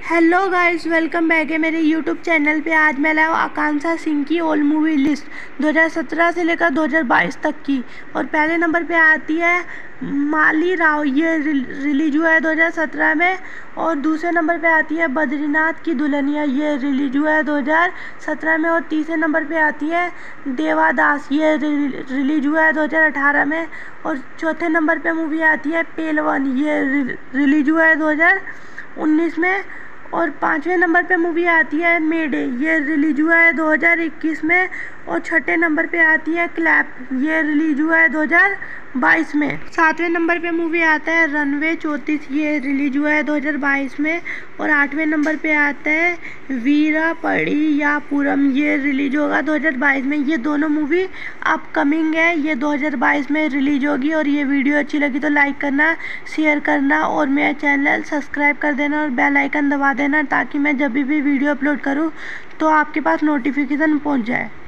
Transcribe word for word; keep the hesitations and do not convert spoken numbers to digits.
Hello guys, welcome back है मेरे YouTube channel पे। आज मैं लाया हूँ आकांक्षा सिंह की ओल्ड मूवी लिस्ट दो हज़ार सत्रह से लेकर दो हज़ार बाईस तक की। और पहले नंबर पे आती है माली राव, ये रिलीज हुआ है दो हज़ार सत्रह में। और दूसरे नंबर पे आती है बद्रीनाथ की दुल्हनिया, ये रिलीज हुआ है दो हज़ार सत्रह में। और तीसरे नंबर पे आती है देवादास, ये रिलीज हुआ है दो हज़ार अठारह में। और चौथे नंबर पे मूवी आती है पेलवन, ये रिलीज हुआ है दो हज़ार उन्नीस में। और पाँचवें नंबर पे मूवी आती है मेडे, ये रिलीज हुआ है दो हज़ार इक्कीस में। और छठे नंबर पे आती है क्लैप, ये रिलीज हुआ है दो हज़ार बाईस में। सातवें नंबर पे मूवी आता है रनवे चौंतीस, ये रिलीज हुआ है दो हज़ार बाईस में। और आठवें नंबर पे आता है वीरा पड़ी या पूरम, ये रिलीज होगा दो हज़ार बाईस में। ये दोनों मूवी अपकमिंग है, ये दो हज़ार बाईस में रिलीज होगी। और ये वीडियो अच्छी लगी तो लाइक करना, शेयर करना और मेरा चैनल सब्सक्राइब कर देना और बेल आइकन दबा देना, ताकि मैं जब भी वीडियो अपलोड करूँ तो आपके पास नोटिफिकेशन पहुँच जाए।